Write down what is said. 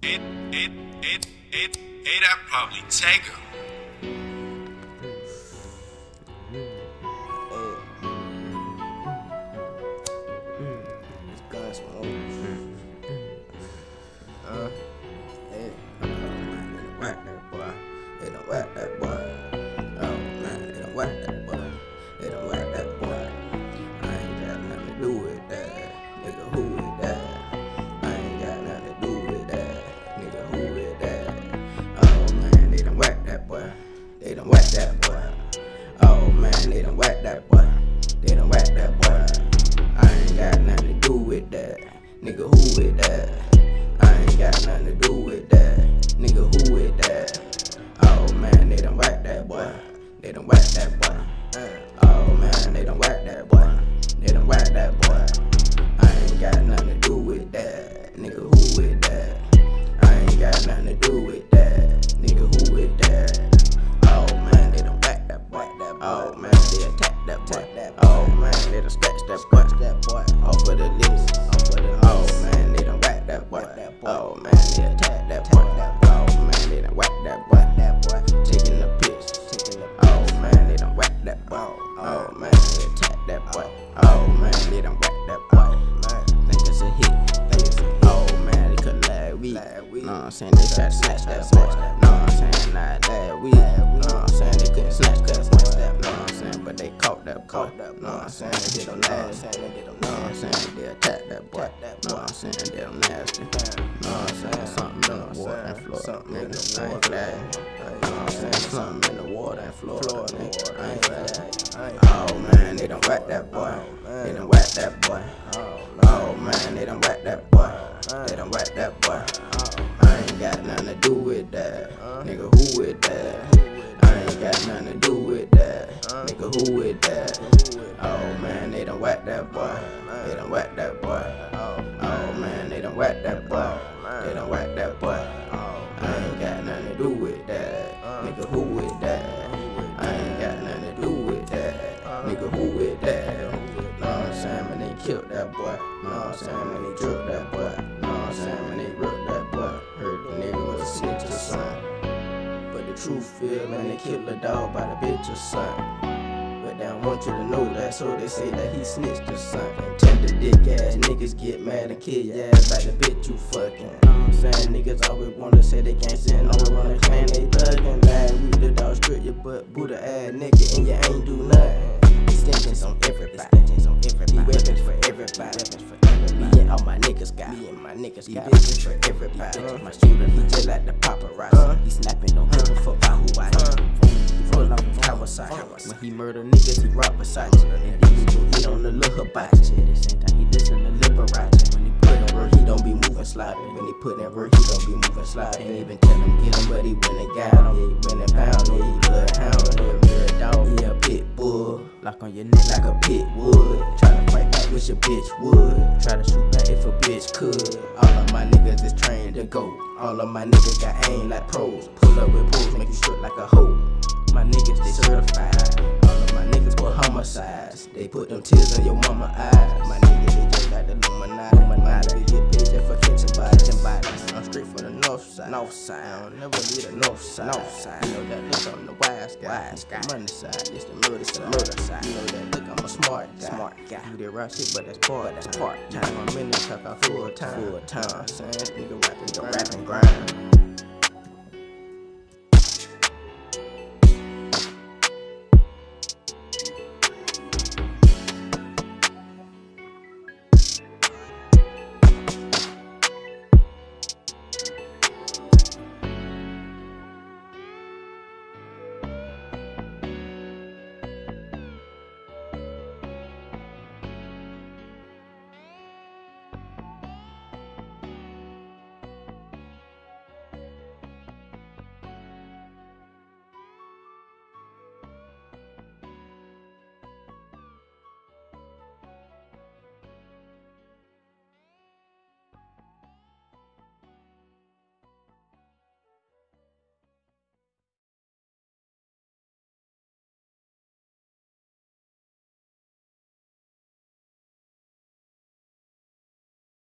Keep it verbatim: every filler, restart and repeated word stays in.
it, it, it, it, it, I probably take her. Uh, hey, whack that boy. They don't whack that boy. Oh man, they don't whack that boy. They don't whack that boy. I ain't got nothing to do with that. Nigga, who is that? I ain't got nothing to do with that. Nigga, who is that? Oh man, they don't whack that boy. They don't whack that boy. Oh man, they don't whack that boy. They don't whack that boy. I ain't got nothing to do with that. Nigga, who is that? I ain't got nothing to do with that. Nigga, who with that? Oh man, they done whack that boy. They done whack that boy. Oh man, they done whack that boy. They done whack that boy. I ain't got nothing to do with that. Nigga, who with that? I ain't got nothing to do with that. Nigga, who with that? Oh man, they done whack that boy. Oh man, they attack that boy. Oh man, they done scratch that boy. Off of the list. Oh man, they done whack that boy. Oh man, they attack that boy. Oh man, they done whack that boy. Taking the piss. Oh man, they done whack that boy. Oh man, they attack that boy. Oh man, they done whack that boy. Think it's a hit. Oh man, they could lag we. Know what I'm saying? They tried to snatch that boy. Know what I'm saying? Nah, that we. Know what I'm saying? They couldn't snatch that boy. Know what I'm saying? But they caught that boy. Know what I'm saying? They did them nasty. Know what I'm saying? They attacked that boy. Know what I'm saying? They did them nasty. Know what I'm saying? Something in the water and Florida, nigga. I ain't flag. Know what I'm saying? Something in the water and Florida, nigga. I ain't flag. Oh man, they done whack that boy. They done whack that boy. Oh man, they done whack that boy. They done whack that boy. I ain't got nothing to do with that. Nigga, who with that? I ain't got nothing to do with that. Nigga, who with that? Oh man, they done whack that boy. They done whack that boy. Oh man, they done whack that boy. They done whack that boy. I ain't got nothing to do with that. Nigga, who with that? I ain't got nothing to do with that. Nigga, who with that? Know what I'm saying? Man, they killed that boy. Know what I'm saying? Man, they drilled that boy. Know what I'm saying? Man, they ripped that boy. Heard the nigga was a snitch or something. But the truth is, man, they killed the dog by the bitch or something. But they don't want you to know that, so they say that he snitched or something. Tender dick ass niggas get mad and kill your ass like the bitch you fucking. Know what I'm saying? Niggas always wanna say they can't sit and all run a clan, they thuggin'. Like we the dog strip your butt, Buddha ass nigga, and you ain't do nothing. Extensions on everybody. Extensions on everybody. Weapons for everybody. Weapons for everybody. Me and all my niggas got. Me and my niggas got. Bitches for everybody. Uh, my shooter, he just like the paparazzi. Uh, he snapping no give a fuck about who I am. Full off of Kawasaki. When he murder niggas, he rob Versace. And then he go eat on the little hibachi. The same time he listen to Liberace. When he put in work, he don't be moving sloppy. When he put in work, he don't be moving sloppy. Ain't even tell him get him, but he went and got him. Yeah, he went and found him. Yeah, he bloodhound. Yeah, real dog. Yeah, a pit bull. Lock on your neck like a pit would. Try to fight back with your bitch would. Try to shoot back if a bitch could. All of my niggas is trained to go. All of my niggas got aim like pros. Pull up with pros, make you strip like a hoe. My niggas, they certified. All of my niggas put homicides. They put them tears in your mama eyes. My niggas, they just like the Illuminati. Illuminati, they get paid just for catching bodies. bodies. I'm straight from the north side. North side. I don't never leave the north side. North side. You know that look on the wise guy. Wise guy. Money side. This the murder side. Murder side. You know that look, I'm a smart guy. Smart guy. You that rap shit, but that's part. But that's part. Time. I'm in the truck, I full time. Full time. Saying nigga rapping, the rapping grind.